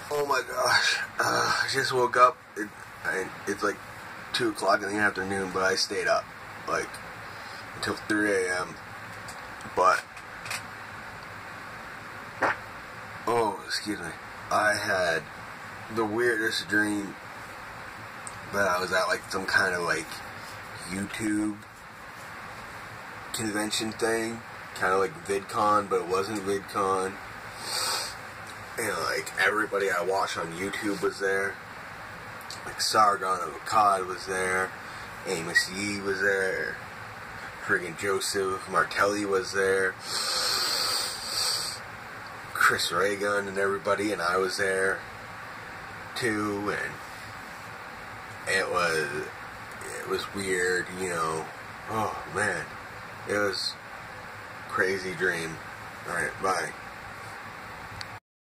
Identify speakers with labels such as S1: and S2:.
S1: Oh my gosh. I just woke up. It's like 2 o'clock in the afternoon, but I stayed up like until 3 a.m. But, oh, excuse me. I had the weirdest dream that I was at like some kind of like YouTube convention thing. Kind of like VidCon, but it wasn't VidCon. And like everybody I watch on YouTube was there. Like Sargon of Akkad was there. Amos Yee was there. Friggin' Joseph Martelli was there. Chris Reagan and everybody, and I was there too. And it was weird, you know. Oh man, it was a crazy dream. All right, bye.